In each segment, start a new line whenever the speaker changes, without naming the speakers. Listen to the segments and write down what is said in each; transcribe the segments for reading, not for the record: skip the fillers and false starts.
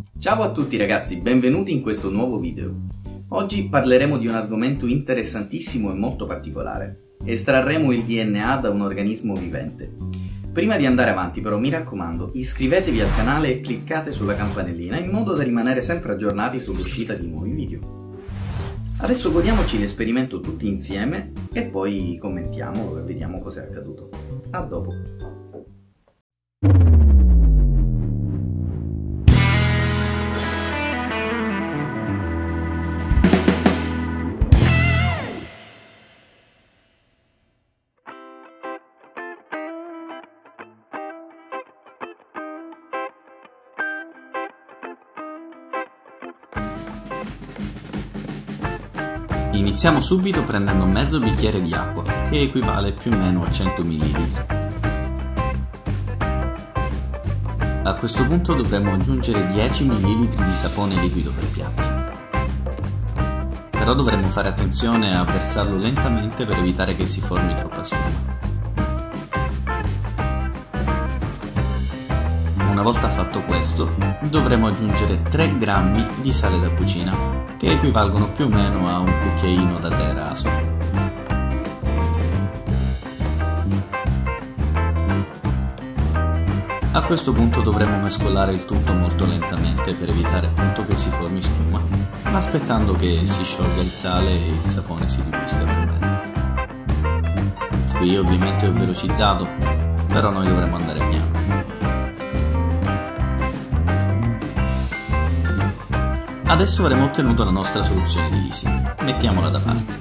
Ciao a tutti ragazzi, benvenuti in questo nuovo video. Oggi parleremo di un argomento interessantissimo e molto particolare. Estrarremo il DNA da un organismo vivente. Prima di andare avanti però mi raccomando, iscrivetevi al canale e cliccate sulla campanellina in modo da rimanere sempre aggiornati sull'uscita di nuovi video. Adesso godiamoci l'esperimento tutti insieme e poi commentiamo e vediamo cosa è accaduto. A dopo!
Iniziamo subito prendendo mezzo bicchiere di acqua, che equivale più o meno a 100 ml. A questo punto dovremo aggiungere 10 ml di sapone liquido per piatti. Però dovremo fare attenzione a versarlo lentamente per evitare che si formi troppa schiuma. Una volta fatto questo, dovremo aggiungere 3 grammi di sale da cucina, che equivalgono più o meno a un cucchiaino da tè raso. A questo punto dovremo mescolare il tutto molto lentamente per evitare appunto che si formi schiuma, aspettando che si sciolga il sale e il sapone si diluisca per bene. Qui ovviamente ho velocizzato, però noi dovremo andare piano. Adesso avremo ottenuto la nostra soluzione di lisi. Mettiamola da parte.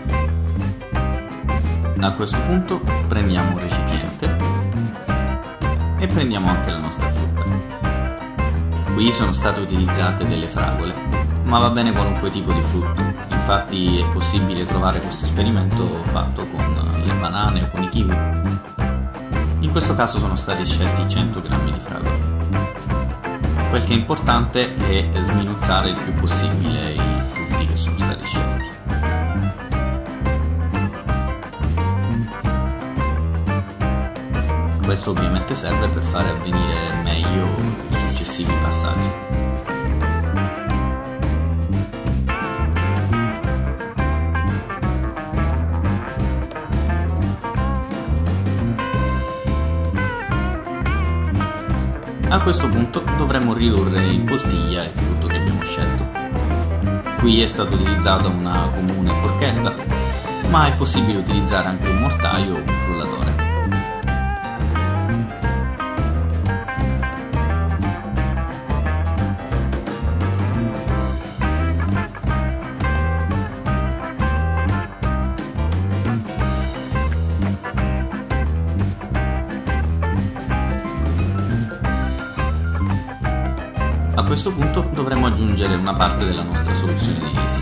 A questo punto prendiamo un recipiente e prendiamo anche la nostra frutta. Qui sono state utilizzate delle fragole, ma va bene qualunque tipo di frutto. Infatti è possibile trovare questo esperimento fatto con le banane o con i kiwi. In questo caso sono stati scelti 100 grammi di fragole. Quel che è importante è sminuzzare il più possibile i frutti che sono stati scelti. Questo ovviamente serve per fare avvenire meglio i successivi passaggi. A questo punto dovremo ridurre in poltiglia il frutto che abbiamo scelto. Qui è stata utilizzata una comune forchetta, ma è possibile utilizzare anche un mortaio o un frullatore. A questo punto dovremo aggiungere una parte della nostra soluzione di lisi.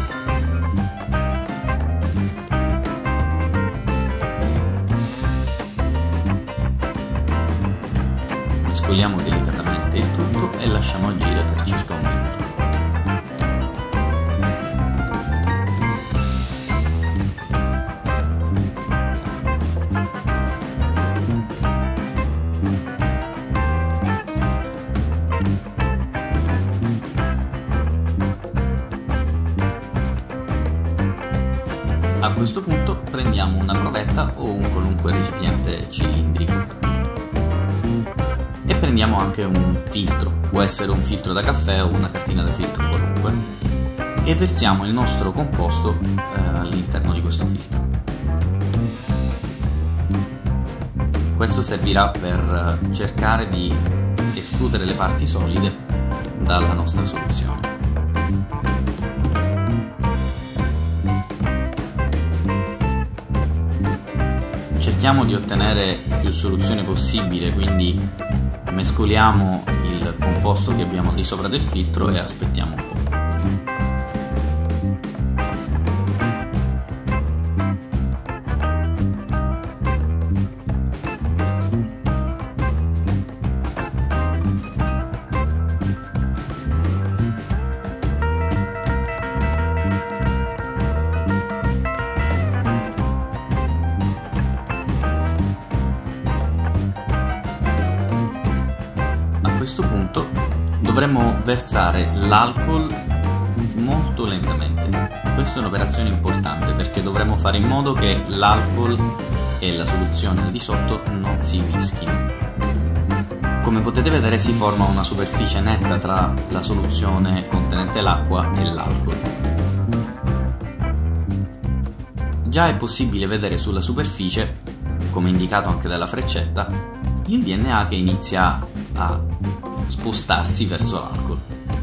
Mescoliamo delicatamente il tutto e lasciamo agire per circa un minuto. A questo punto prendiamo una provetta o un qualunque recipiente cilindrico e prendiamo anche un filtro, può essere un filtro da caffè o una cartina da filtro qualunque, e versiamo il nostro composto all'interno di questo filtro. Questo servirà per cercare di escludere le parti solide dalla nostra soluzione. Cerchiamo di ottenere più soluzione possibile, quindi mescoliamo il composto che abbiamo di sopra del filtro e aspettiamo un po'. dovremmo versare l'alcol molto lentamente. Questa è un'operazione importante perché dovremmo fare in modo che l'alcol e la soluzione di sotto non si mischino. Come potete vedere si forma una superficie netta tra la soluzione contenente l'acqua e l'alcol. Già è possibile vedere sulla superficie, come indicato anche dalla freccetta, il DNA che inizia a spostarsi verso l'alcol.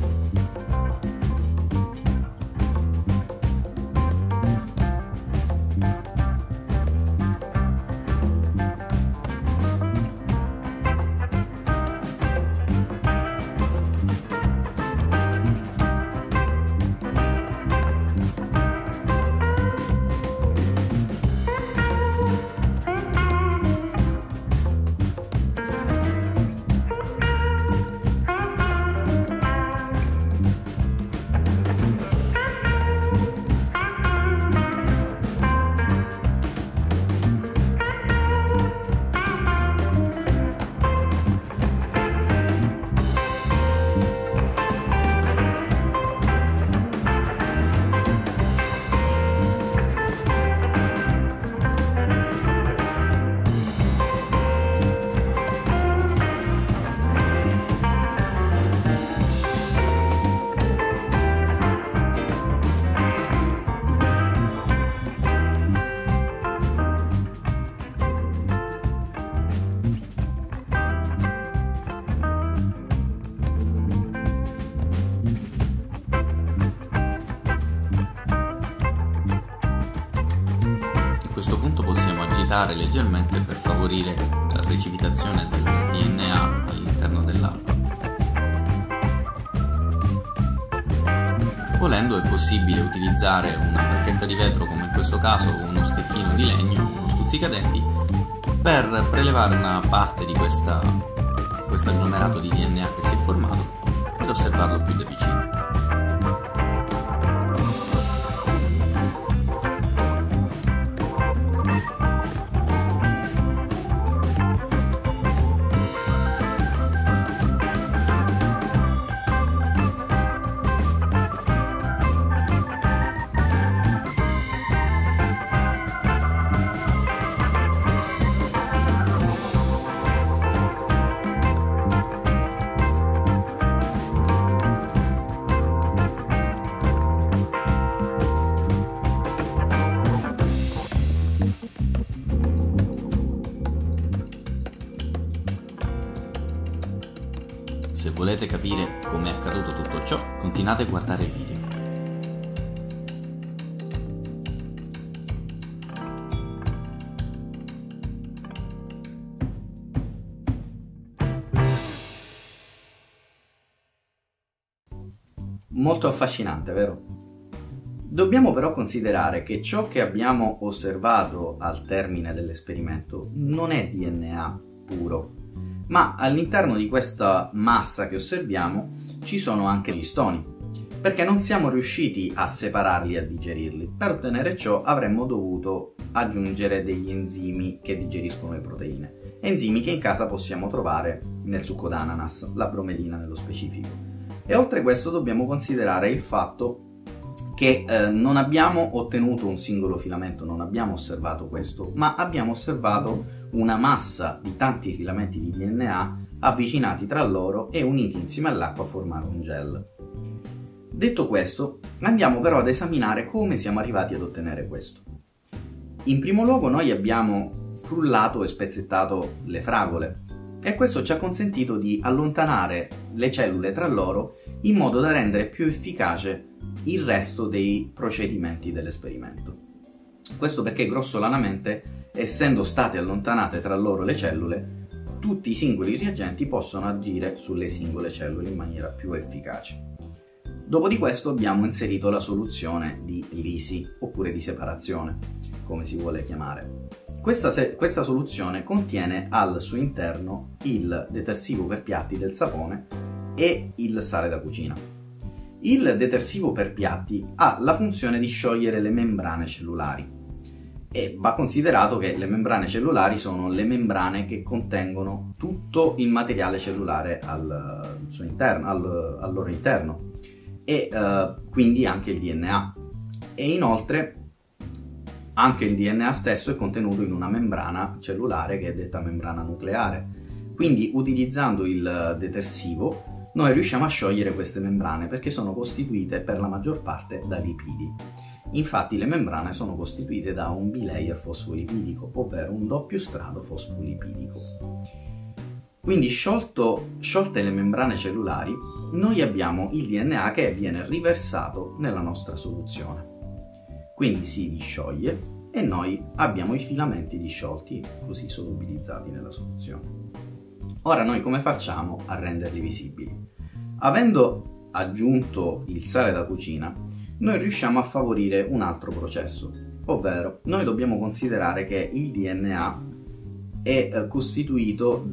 A questo punto possiamo agitare leggermente per favorire la precipitazione del DNA all'interno dell'acqua. Volendo è possibile utilizzare una bacchetta di vetro come in questo caso o uno stecchino di legno, uno stuzzicadenti, per prelevare una parte di questo agglomerato di DNA che si è formato ed osservarlo più da vicino. Se volete capire come è accaduto tutto ciò, continuate a guardare il video.
Molto affascinante, vero? Dobbiamo però considerare che ciò che abbiamo osservato al termine dell'esperimento non è DNA puro, ma all'interno di questa massa che osserviamo ci sono anche gli stoni, perché non siamo riusciti a separarli e a digerirli. Per ottenere ciò avremmo dovuto aggiungere degli enzimi che digeriscono le proteine, enzimi che in casa possiamo trovare nel succo d'ananas, la bromelina nello specifico. E oltre questo dobbiamo considerare il fatto che non abbiamo ottenuto un singolo filamento, non abbiamo osservato questo, ma abbiamo osservato una massa di tanti filamenti di DNA avvicinati tra loro e uniti insieme all'acqua a formare un gel. Detto questo, andiamo però ad esaminare come siamo arrivati ad ottenere questo. In primo luogo noi abbiamo frullato e spezzettato le fragole e questo ci ha consentito di allontanare le cellule tra loro in modo da rendere più efficace il resto dei procedimenti dell'esperimento. Questo perché grossolanamente, essendo state allontanate tra loro le cellule, tutti i singoli reagenti possono agire sulle singole cellule in maniera più efficace. Dopo di questo abbiamo inserito la soluzione di lisi oppure di separazione, come si vuole chiamare. Questa soluzione contiene al suo interno il detersivo per piatti del sapone e il sale da cucina. Il detersivo per piatti ha la funzione di sciogliere le membrane cellulari. E va considerato che le membrane cellulari sono le membrane che contengono tutto il materiale cellulare al loro interno, e quindi anche il DNA. E inoltre anche il DNA stesso è contenuto in una membrana cellulare che è detta membrana nucleare. Quindi utilizzando il detersivo noi riusciamo a sciogliere queste membrane, perché sono costituite per la maggior parte da lipidi. Infatti le membrane sono costituite da un bilayer fosfolipidico, ovvero un doppio strato fosfolipidico. Quindi sciolte le membrane cellulari, noi abbiamo il DNA che viene riversato nella nostra soluzione. Quindi si discioglie e noi abbiamo i filamenti disciolti, così solubilizzati nella soluzione. Ora noi come facciamo a renderli visibili? Avendo aggiunto il sale da cucina, noi riusciamo a favorire un altro processo, ovvero noi dobbiamo considerare che il DNA è costituito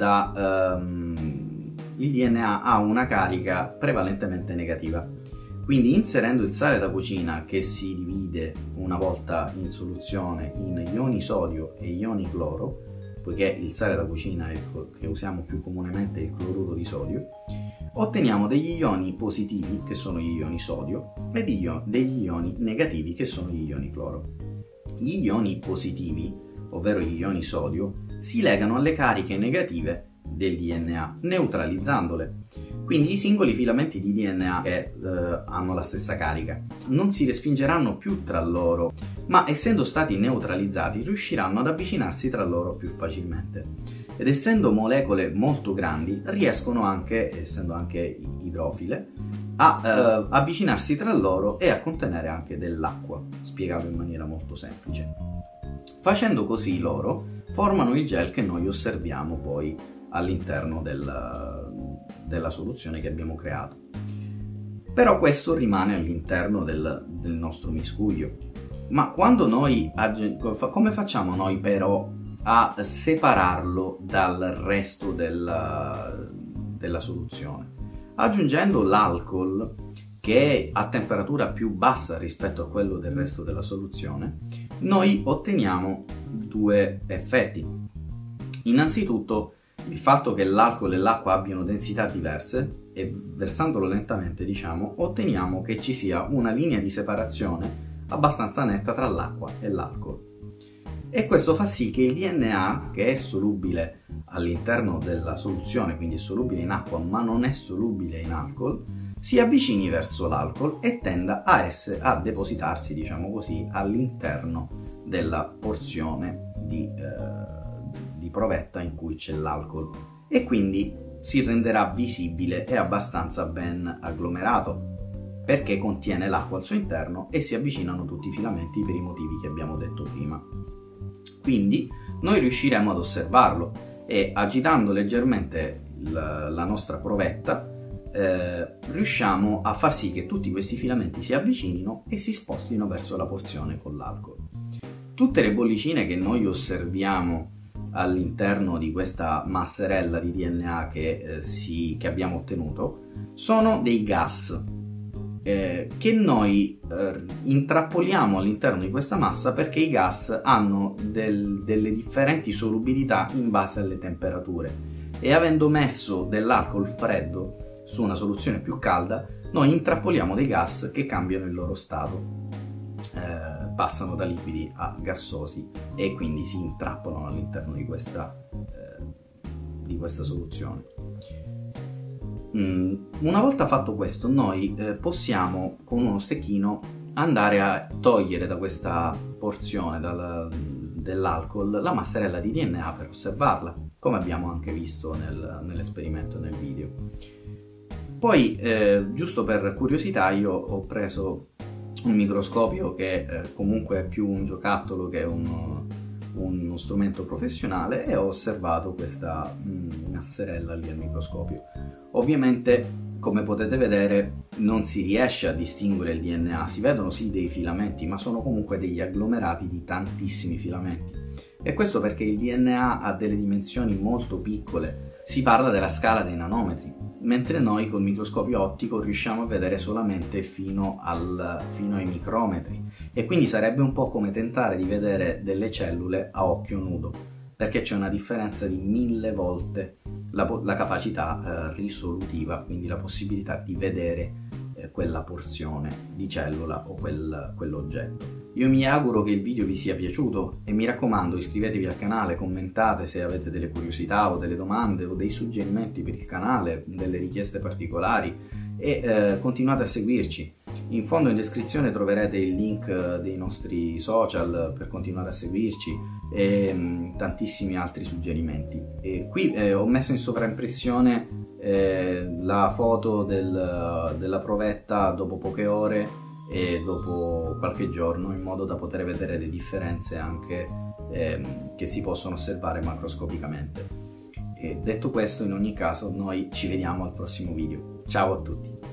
il DNA ha una carica prevalentemente negativa. Quindi inserendo il sale da cucina, che si divide una volta in soluzione in ioni sodio e ioni cloro, poiché il sale da cucina che usiamo più comunemente è il cloruro di sodio, otteniamo degli ioni positivi, che sono gli ioni sodio, e degli ioni negativi, che sono gli ioni cloro. Gli ioni positivi, ovvero gli ioni sodio, si legano alle cariche negative del DNA, neutralizzandole. Quindi i singoli filamenti di DNA che hanno la stessa carica non si respingeranno più tra loro, ma essendo stati neutralizzati riusciranno ad avvicinarsi tra loro più facilmente. Ed essendo molecole molto grandi, riescono anche, essendo anche idrofile, a avvicinarsi tra loro e a contenere anche dell'acqua, spiegato in maniera molto semplice. Facendo così loro formano il gel che noi osserviamo poi all'interno della soluzione che abbiamo creato. Però questo rimane all'interno del nostro miscuglio. Ma quando noi come facciamo noi però a separarlo dal resto della soluzione? Aggiungendo l'alcol, che è a temperatura più bassa rispetto a quello del resto della soluzione, noi otteniamo due effetti. Innanzitutto il fatto che l'alcol e l'acqua abbiano densità diverse, e versandolo lentamente, otteniamo che ci sia una linea di separazione abbastanza netta tra l'acqua e l'alcol. E questo fa sì che il DNA, che è solubile all'interno della soluzione, quindi è solubile in acqua ma non è solubile in alcol, si avvicini verso l'alcol e tenda a depositarsi, all'interno della porzione di provetta in cui c'è l'alcol, e quindi si renderà visibile e abbastanza ben agglomerato, perché contiene l'acqua al suo interno e si avvicinano tutti i filamenti per i motivi che abbiamo detto prima. Quindi noi riusciremo ad osservarlo, e agitando leggermente la nostra provetta riusciamo a far sì che tutti questi filamenti si avvicinino e si spostino verso la porzione con l'alcol. Tutte le bollicine che noi osserviamo all'interno di questa masserella di DNA che abbiamo ottenuto sono dei gas che noi intrappoliamo all'interno di questa massa, perché i gas hanno delle differenti solubilità in base alle temperature, e avendo messo dell'alcol freddo su una soluzione più calda, noi intrappoliamo dei gas che cambiano il loro stato, passano da liquidi a gassosi e quindi si intrappolano all'interno di questa soluzione. Una volta fatto questo, noi possiamo con uno stecchino andare a togliere da questa porzione dell'alcol la masserella di DNA per osservarla, come abbiamo anche visto nell'esperimento nel video. Poi, giusto per curiosità, io ho preso un microscopio che comunque è più un giocattolo che uno strumento professionale, e ho osservato questa masserella lì al microscopio. Ovviamente, come potete vedere, non si riesce a distinguere il DNA, si vedono sì dei filamenti, ma sono comunque degli agglomerati di tantissimi filamenti. E questo perché il DNA ha delle dimensioni molto piccole, si parla della scala dei nanometri, mentre noi col microscopio ottico riusciamo a vedere solamente fino ai micrometri, e quindi sarebbe un po' come tentare di vedere delle cellule a occhio nudo, perché c'è una differenza di 1000 volte la capacità risolutiva, quindi la possibilità di vedere quella porzione di cellula o quell'oggetto. Io mi auguro che il video vi sia piaciuto e mi raccomando, iscrivetevi al canale, commentate se avete delle curiosità o delle domande o dei suggerimenti per il canale, delle richieste particolari, e continuate a seguirci. In fondo in descrizione troverete il link dei nostri social per continuare a seguirci e tantissimi altri suggerimenti. E qui ho messo in sovraimpressione la foto della provetta dopo poche ore e dopo qualche giorno, in modo da poter vedere le differenze anche che si possono osservare macroscopicamente. E detto questo, in ogni caso noi ci vediamo al prossimo video. Ciao a tutti!